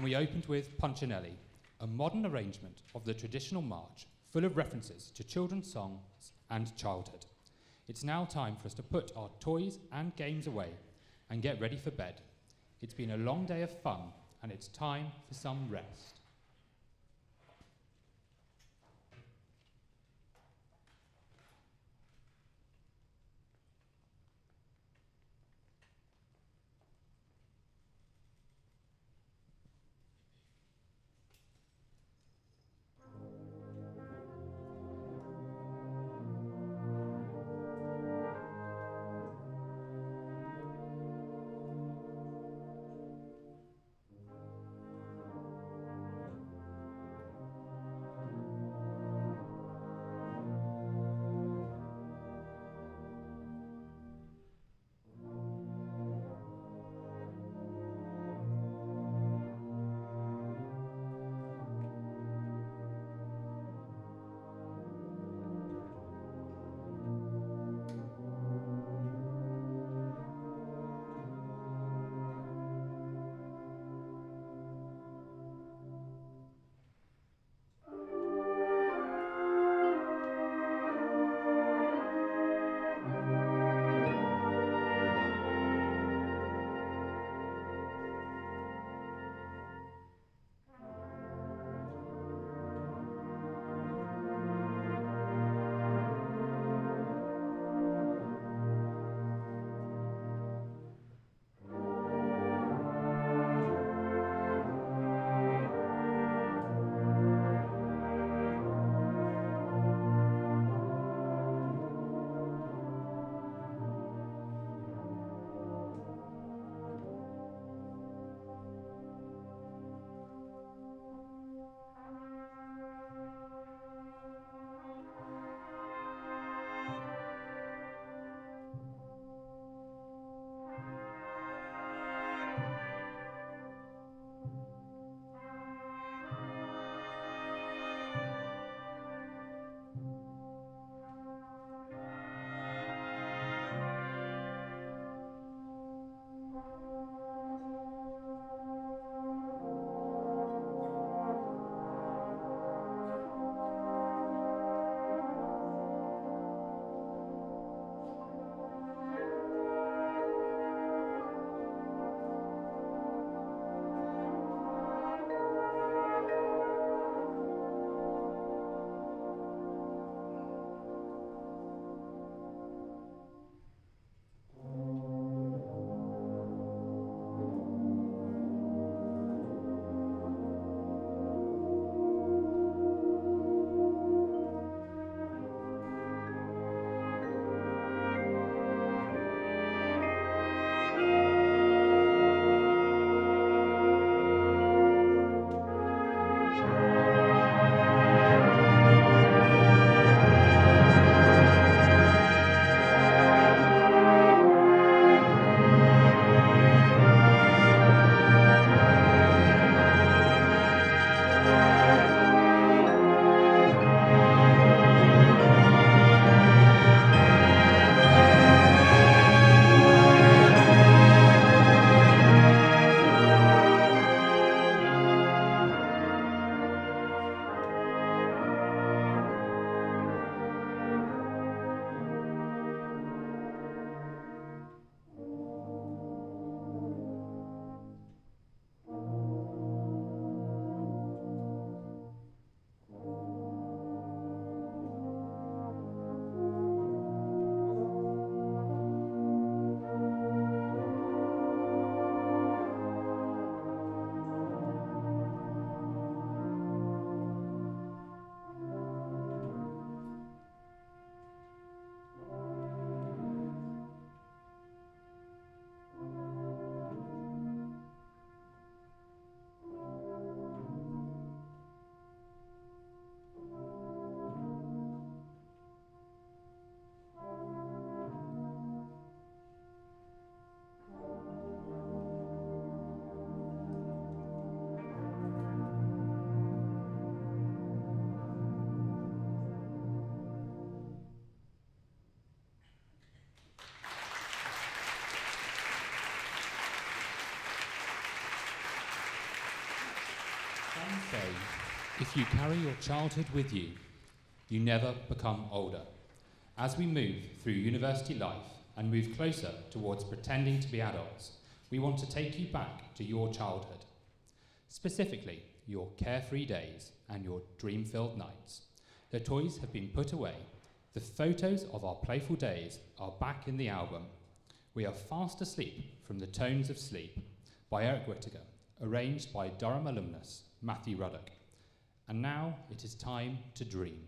we opened with Punchinellie, a modern arrangement of the traditional march full of references to children's songs and childhood. It's now time for us to put our toys and games away and get ready for bed. It's been a long day of fun, and it's time for some rest. Some say if you carry your childhood with you, you never become older. As we move through university life and move closer towards pretending to be adults, we want to take you back to your childhood. Specifically, your carefree days and your dream-filled nights. The toys have been put away. The photos of our playful days are back in the album. We are fast asleep from the Tones of Sleep by Eric Whitacre, arranged by Durham alumnus Matthew Ruddock. And now it is time to dream.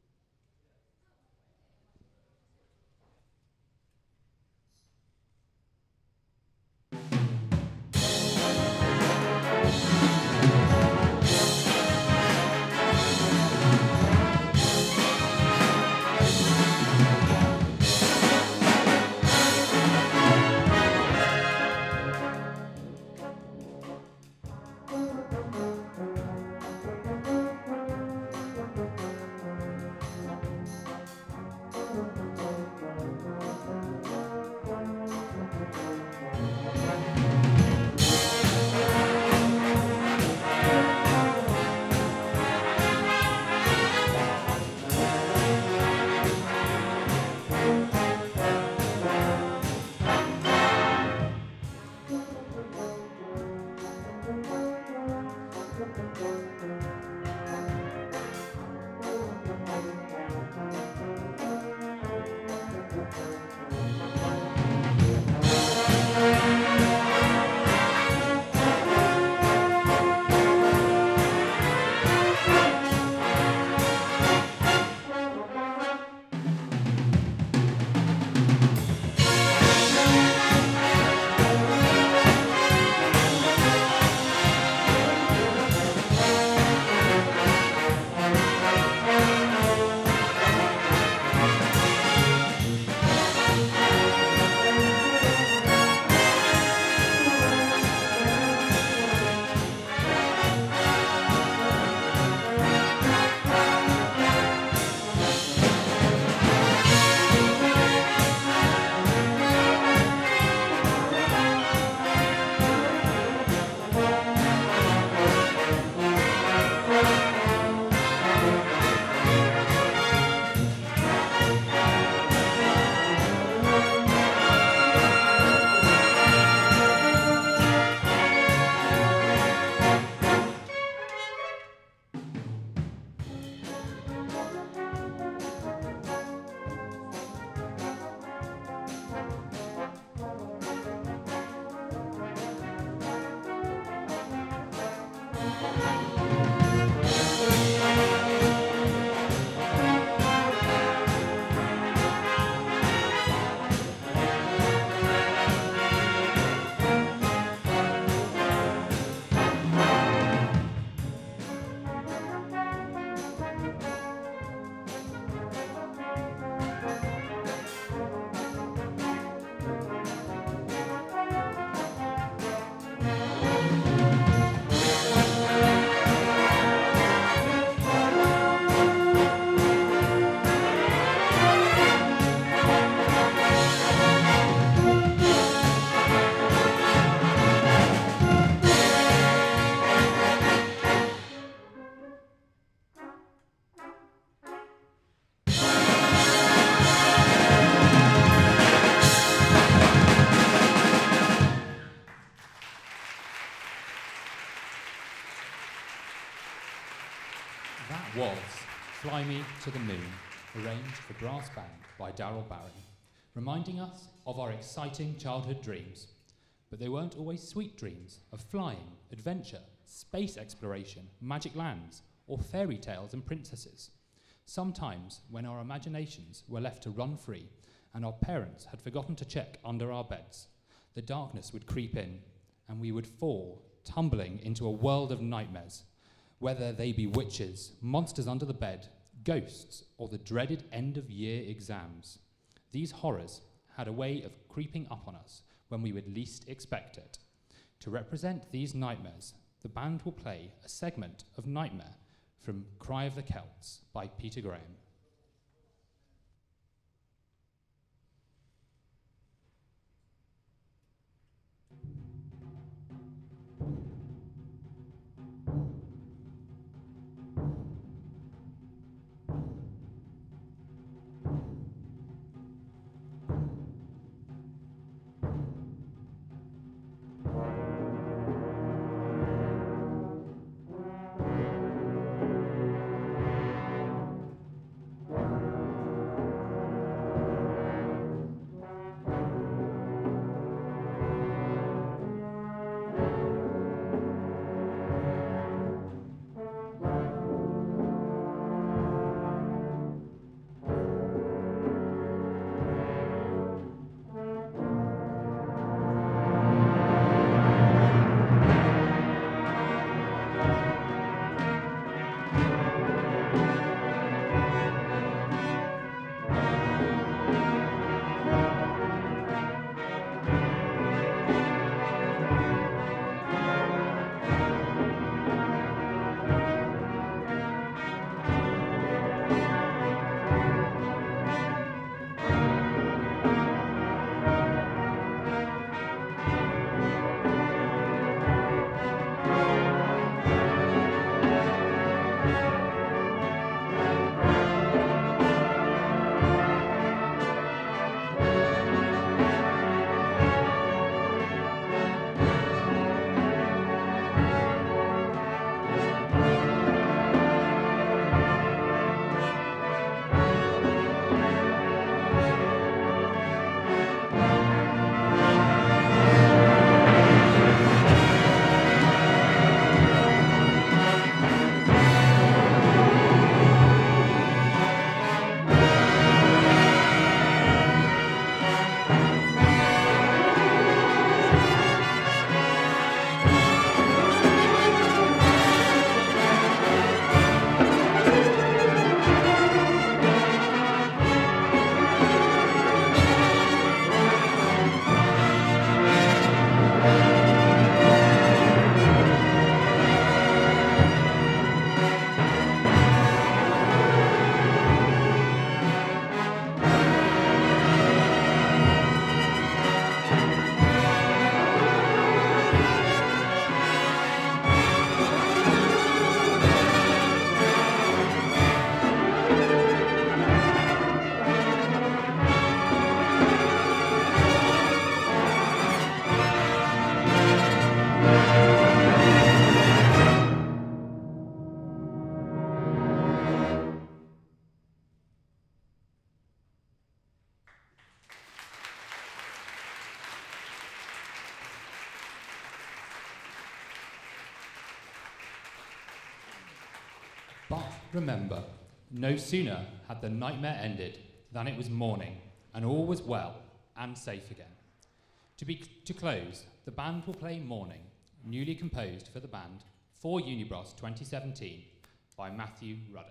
Was Fly Me to the Moon, arranged for brass band by Darrol, reminding us of our exciting childhood dreams. But they weren't always sweet dreams of flying, adventure, space exploration, magic lands, or fairy tales and princesses. Sometimes, when our imaginations were left to run free and our parents had forgotten to check under our beds, the darkness would creep in and we would fall, tumbling into a world of nightmares, whether they be witches, monsters under the bed, ghosts, or the dreaded end-of-year exams. These horrors had a way of creeping up on us when we would least expect it. To represent these nightmares, the band will play a segment of Nightmare from Cry of the Celts by Peter Graham. Remember, no sooner had the nightmare ended than it was morning, and all was well and safe again. To close, the band will play Morning, newly composed for the band for UniBrass 2017 by Matthew Ruddock.